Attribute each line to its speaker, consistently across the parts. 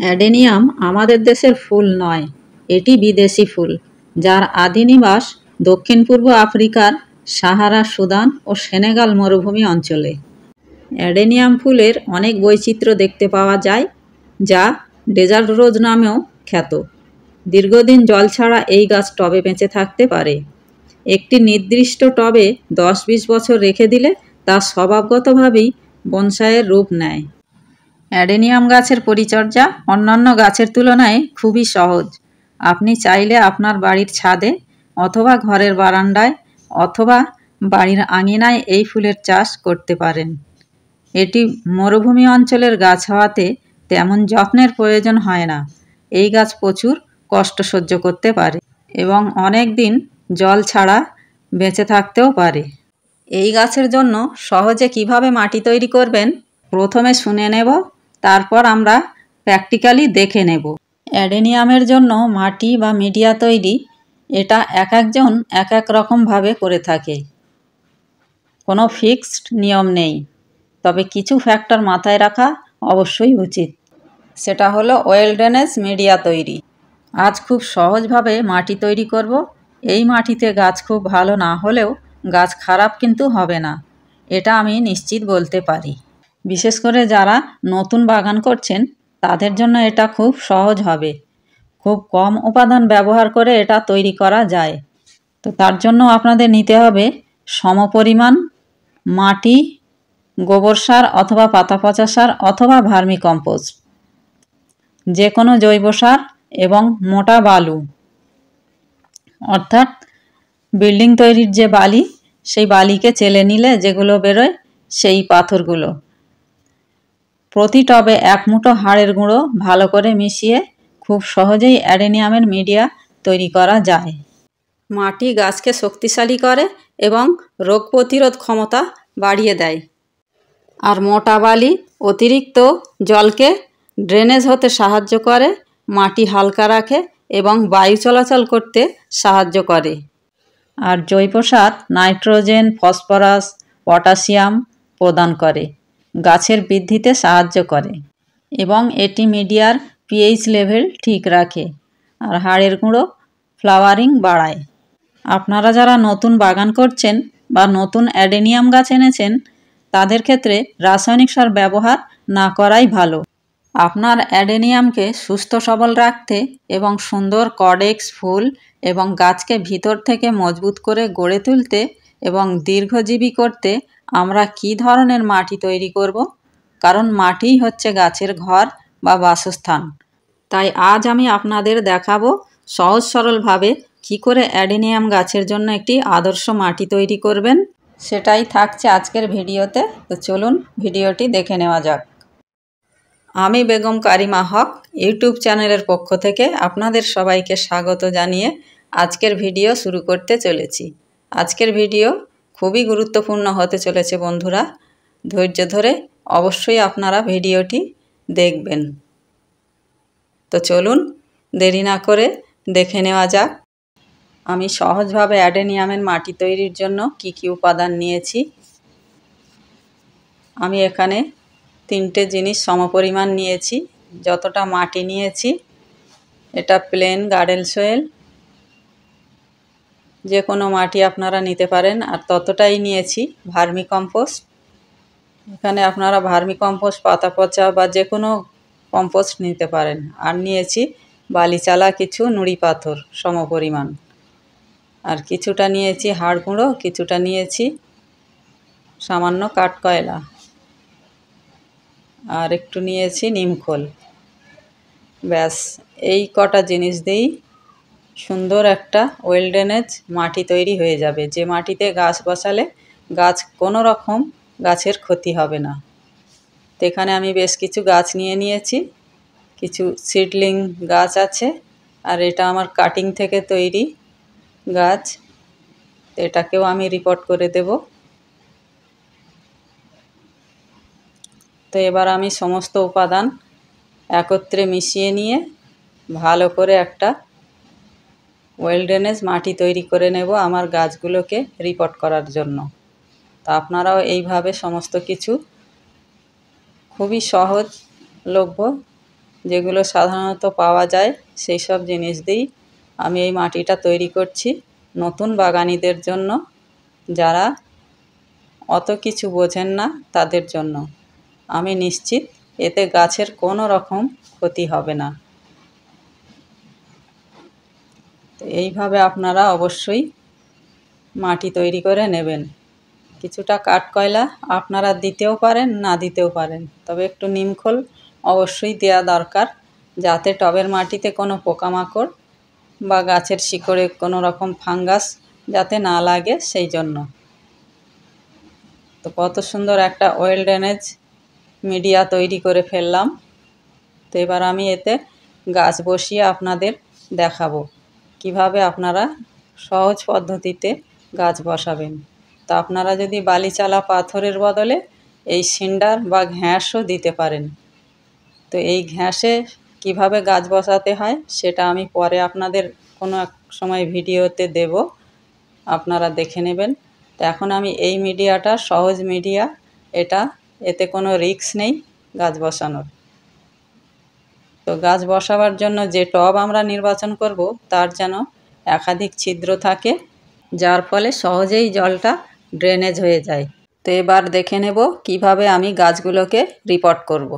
Speaker 1: Adenium আমাদের দেশের ফুল নয়, এটি বিদেশি ফুল, যার আদি নিবাস দক্ষিণ পূর্ব আফ্রিকার সাহারা, সুদান ও সেনেগাল মরুভূমি অঞ্চলে। অ্যাডেনিয়াম ফুলের অনেক বৈচিত্র্য দেখতে পাওয়া যায়, যা ডেজার্ট রোজ নামেও খ্যাত। দীর্ঘদিন জল ছাড়া এই গাছ টবে বেঁচে থাকতে পারে। একটি নির্দিষ্ট টবে 10-20 বছর রেখে দিলে তা স্বভাবগতভাবেই বনসাইয়ের রূপ নেয়। অ্যাডেনিয়াম গাছের পরিচর্যা অন্যান্য গাছের তুলনায় খুবই সহজ। আপনি চাইলে আপনার বাড়ির ছাদে অথবা ঘরের বারান্দায় অথবা বাড়ির আঙিনায় এই ফুলের চাষ করতে পারেন। এটি মরুভূমি অঞ্চলের গাছ হওয়াতে তেমন যত্নের প্রয়োজন হয় না। এই গাছ প্রচুর কষ্ট সহ্য করতে পারে এবং অনেক দিন জল ছাড়া বেঁচে থাকতেও পারে। এই গাছের জন্য সহজে কিভাবে মাটি তৈরি করবেন প্রথমে শুনে নেব, তারপর আমরা প্র্যাকটিক্যালি দেখে নেব। অ্যাডেনিয়ামের জন্য মাটি বা মিডিয়া তৈরি, এটা এক একজন এক এক রকমভাবে করে থাকে। কোনো ফিক্সড নিয়ম নেই, তবে কিছু ফ্যাক্টর মাথায় রাখা অবশ্যই উচিত। সেটা হলো ওয়েল ড্রেনেজ মিডিয়া তৈরি। আজ খুব সহজভাবে মাটি তৈরি করব। এই মাটিতে গাছ খুব ভালো না হলেও গাছ খারাপ কিন্তু হবে না, এটা আমি নিশ্চিত বলতে পারি। বিশেষ করে যারা নতুন বাগান করছেন তাদের জন্য এটা খুব সহজ হবে। খুব কম উপাদান ব্যবহার করে এটা তৈরি করা যায়। তো তার জন্য আপনাদের নিতে হবে সমপরিমাণ মাটি, গোবর সার অথবা পাতা পচা সার অথবা ভার্মি কম্পোস্ট, যে কোনো জৈব সার এবং মোটা বালু, অর্থাৎ বিল্ডিং তৈরির যে বালি, সেই বালিকে চেলে নিলে যেগুলো বেরোয় সেই পাথরগুলো। প্রতি টবে 1 মুঠো হাড়ের গুঁড়ো ভালো করে মিশিয়ে খুব সহজেই অ্যাডেনিয়ামের মিডিয়া তৈরি করা যায়। মাটি গাছকে শক্তিশালী করে এবং রোগ প্রতিরোধ ক্ষমতা বাড়িয়ে দেয়। আর মোটা বালি অতিরিক্ত জলকে ড্রেনেজ হতে সাহায্য করে, মাটি হালকা রাখে এবং বায়ু চলাচল করতে সাহায্য করে। আর জৈব সার নাইট্রোজেন, ফসফরাস, পটাশিয়াম প্রদান করে, গাছের বৃদ্ধিতে সাহায্য করে এবং এটি মিডিয়ার পিএইচ লেভেল ঠিক রাখে। আর হাড়ের গুঁড়ো ফ্লাওয়ারিং বাড়ায়। আপনারা যারা নতুন বাগান করছেন বা নতুন অ্যাডেনিয়াম গাছ এনেছেন, তাদের ক্ষেত্রে রাসায়নিক সার ব্যবহার না করাই ভালো। আপনার অ্যাডেনিয়ামকে সুস্থ সবল রাখতে এবং সুন্দর কডেক্স ফুল এবং গাছকে ভিতর থেকে মজবুত করে গড়ে তুলতে এবং দীর্ঘজীবী করতে আমরা কী ধরনের মাটি তৈরি করব? কারণ মাটিই হচ্ছে গাছের ঘর বা বাসস্থান। তাই আজ আমি আপনাদের দেখাবো সহজ সরলভাবে কী করে অ্যাডেনিয়াম গাছের জন্য একটি আদর্শ মাটি তৈরি করবেন। সেটাই থাকছে আজকের ভিডিওতে। তো চলুন ভিডিওটি দেখে নেওয়া যাক। আমি বেগম কারিমা হক ইউটিউব চ্যানেলের পক্ষ থেকে আপনাদের সবাইকে স্বাগত জানিয়ে আজকের ভিডিও শুরু করতে চলেছি। আজকের ভিডিও খুবই গুরুত্বপূর্ণ হতে চলেছে বন্ধুরা। ধৈর্য ধরে অবশ্যই আপনারা ভিডিওটি দেখবেন। তো চলুন দেরি না করে দেখে নেওয়া যাক আমি সহজভাবে অ্যাডেনিয়ামের মাটি তৈরির জন্য কি কি উপাদান নিয়েছি। আমি এখানে 3টে জিনিস সমপরিমাণ নিয়েছি। যতটা মাটি নিয়েছি, এটা প্লেন গার্ডেন সয়েল, যে কোনো মাটি আপনারা নিতে পারেন। আর ততটাই নিয়েছি ভার্মি কম্পোস্ট। এখানে আপনারা ভার্মি কম্পোস্ট, পাতা পচা বা যে কোনো কম্পোস্ট নিতে পারেন। আর নিয়েছি বালিচালা কিছু নুড়ি পাথর সমপরিমাণ। আর কিছুটা নিয়েছি হাড় গুঁড়ো, কিছুটা নিয়েছি সামান্য কাঠকয়লা, আর একটু নিয়েছি নিমখোল। ব্যাস, এই কটা জিনিস দিয়েই সুন্দর একটা ওয়েল ড্রেনেজ মাটি তৈরি হয়ে যাবে, যে মাটিতে গাছ বসালে গাছ কোনো রকম গাছের ক্ষতি হবে না। তো এখানে আমি বেশ কিছু গাছ নিয়ে নিয়েছি, কিছু সিডলিং গাছ আছে, আর এটা আমার কাটিং থেকে তৈরি গাছ। এটাকেও আমি রিপোর্ট করে দেব। তো এবার আমি সমস্ত উপাদান একত্রে মিশিয়ে নিয়ে ভালো করে একটা ওয়েল ড্রেনেজ মাটি তৈরি করে নেব আমার গাছগুলোকে রিপোর্ট করার জন্য। তা আপনারাও এইভাবে সমস্ত কিছু খুবই সহজলভ্য যেগুলো সাধারণত পাওয়া যায় সেই সব জিনিস দিয়েই আমি এই মাটিটা তৈরি করছি নতুন বাগানিদের জন্য, যারা অত কিছু বোঝেন না তাদের জন্য। আমি নিশ্চিত এতে গাছের কোনো রকম ক্ষতি হবে না। তো এইভাবে আপনারা অবশ্যই মাটি তৈরি করে নেবেন। কিছুটা কাঠকয়লা আপনারা দিতেও পারেন, না দিতেও পারেন, তবে একটু নিমখোল অবশ্যই দেওয়া দরকার, যাতে টবের মাটিতে কোনো পোকামাকড় বা গাছের শিকড়ে কোনো রকম ফাঙ্গাস যাতে না লাগে সেই জন্য। তো কত সুন্দর একটা ওয়েল ড্রেনেজ মিডিয়া তৈরি করে ফেললাম। তো এবার আমি এতে গাছ বসিয়ে আপনাদের দেখাবো কিভাবে আপনারা সহজ পদ্ধতিতে গাছ বসাবেন। তা আপনারা যদি বালিচালা পাথরের বদলে এই সিন্ডার বা ঘ্যাঁসও দিতে পারেন। তো এই ঘ্যাঁসে কিভাবে গাছ বসাতে হয় সেটা আমি পরে আপনাদের কোনো এক সময় ভিডিওতে দেব, আপনারা দেখে নেবেন। তো এখন আমি এই মিডিয়াটা সহজ মিডিয়া, এতে কোনো রিস্ক নেই গাছ বসানোর। তো গাছ বসাবার জন্য যে টব আমরা নির্বাচন করব তার যেন একাধিক ছিদ্র থাকে, যার ফলে সহজেই জলটা ড্রেনেজ হয়ে যায়। তো এবার দেখে নেব কিভাবে আমি গাছগুলোকে রিপোর্ট করব।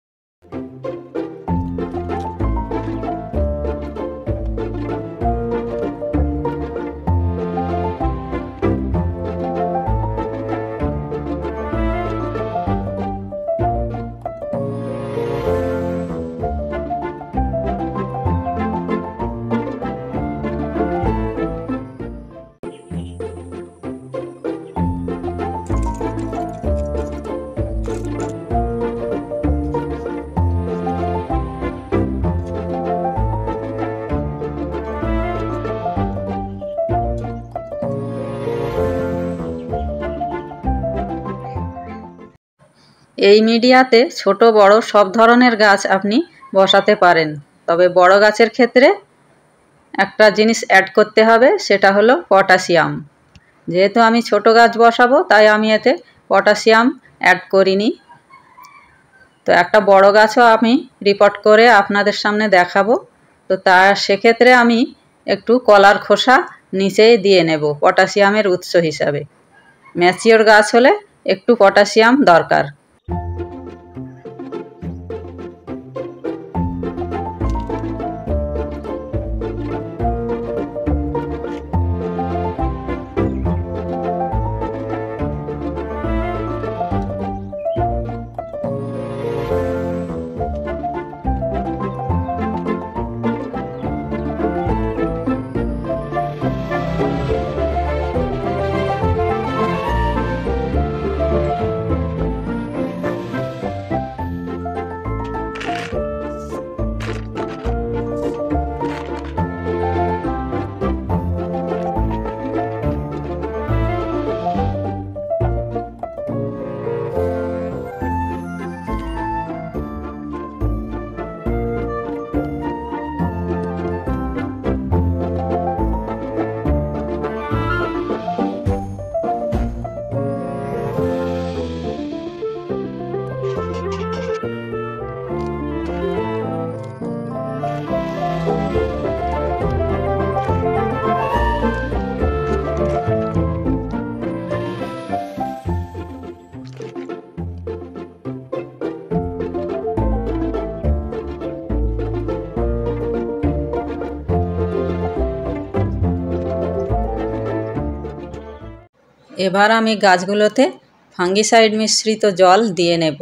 Speaker 1: এই মিডিয়াতে ছোট বড় সব ধরনের গাছ আপনি বসাতে পারেন, তবে বড় গাছের ক্ষেত্রে একটা জিনিস অ্যাড করতে হবে, সেটা হলো পটাশিয়াম। যেহেতু আমি ছোট গাছ বসাবো তাই আমি এতে পটাশিয়াম অ্যাড করিনি। তো একটা বড় গাছও আমি রিপোর্ট করে আপনাদের সামনে দেখাবো। তো সেক্ষেত্রে আমি একটু কলার খোসা নিচে দিয়ে নেব পটাশিয়ামের উৎস হিসাবে। ম্যাচিওর গাছ হলে একটু পটাশিয়াম দরকার। এবার আমি গাছগুলোতে ফাঙ্গিসাইড মিশ্রিত জল দিয়ে নেব।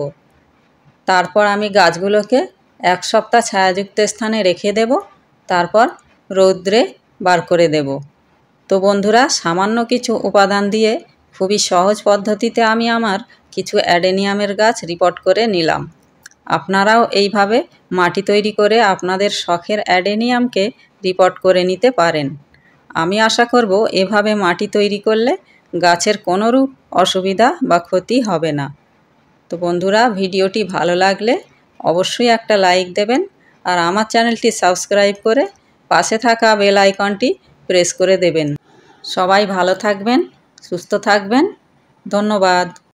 Speaker 1: তারপর আমি গাছগুলোকে 1 সপ্তাহ ছায়াযুক্ত স্থানে রেখে দেব, তারপর রৌদ্রে বার করে দেব। তো বন্ধুরা, সামান্য কিছু উপাদান দিয়ে খুবই সহজ পদ্ধতিতে আমি আমার কিছু অ্যাডেনিয়ামের গাছ রিপোর্ট করে নিলাম। আপনারাও এইভাবে মাটি তৈরি করে আপনাদের শখের অ্যাডেনিয়ামকে রিপোর্ট করে নিতে পারেন। আমি আশা করব এভাবে মাটি তৈরি করলে গাছের কোনোরূপ অসুবিধা বা ক্ষতি হবে না। তো বন্ধুরা, ভিডিওটি ভালো লাগলে অবশ্যই একটা লাইক দেবেন, আর আমার চ্যানেলটি সাবস্ক্রাইব করে পাশে থাকা বেল আইকনটি প্রেস করে দেবেন। সবাই ভালো থাকবেন, সুস্থ থাকবেন। ধন্যবাদ।